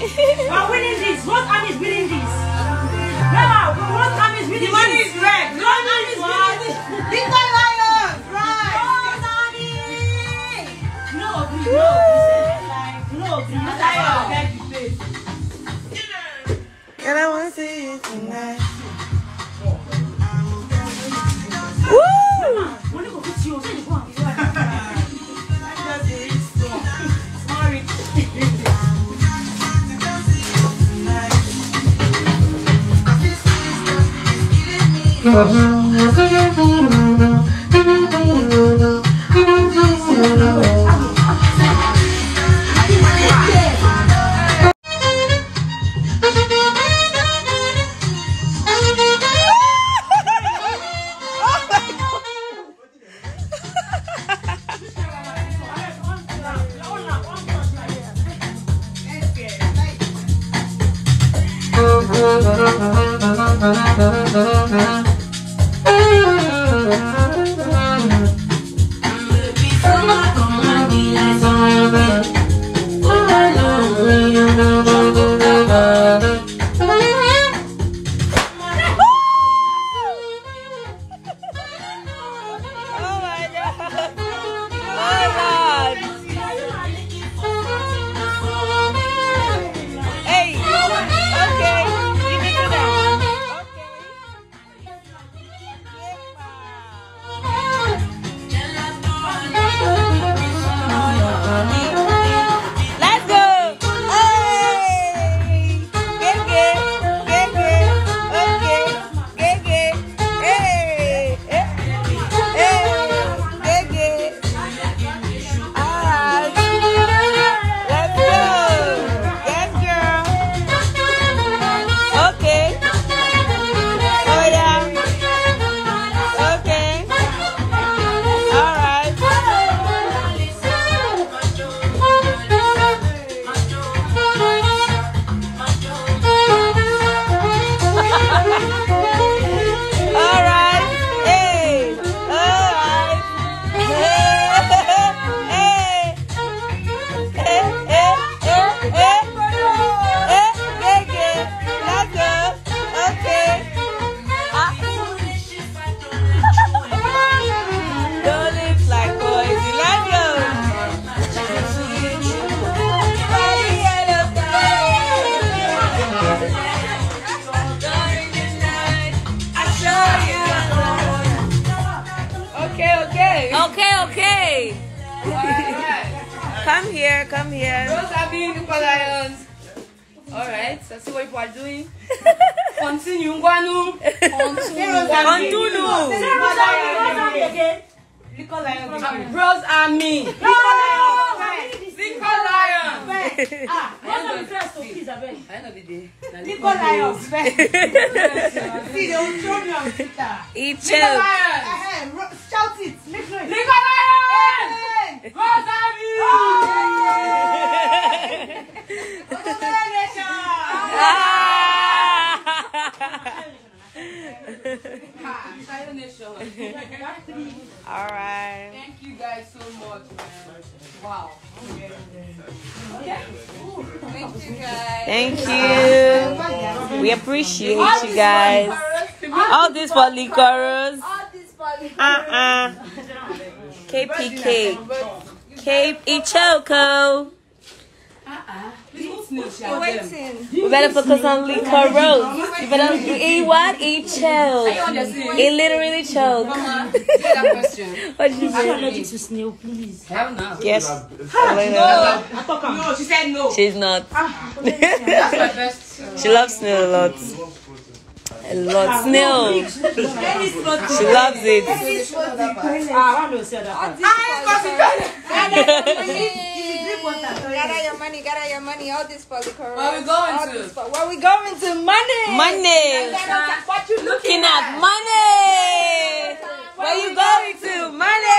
We're winning this. What army is winning this? No, what army is winning this? The money is red. What army is winning this? Little Lion. Right. Oh, Daddy. No, please. No, please. And I want to see you tonight. Okay. Come here. Those are being the lions. Alright, so see what people are doing. Continue. Continue. Bros and me. Liquor lion. What's the first of kids? I know the day. Liquor lion. See, they will throw me on Twitter. Each Liquor lion. Shout it. Make noise. Liquor lion. Bros and me. All right. Thank you guys so much, man. Wow. Okay. Thank you guys. Thank you. We appreciate you guys. All this for liquorose. KPK. Cape Ichoko. We better focus on liquorose. You better eat what? Eat choke. It literally choke. What did you say? I'm allergic to snail, please. Yes. No, she said no. She's not. That's my best. She loves snail a lot. A lot. Snail. She loves it. Gather your money. All this for liquor. Where we going to? Where we going to? Money. What you looking at? Money. Where you going to? Money.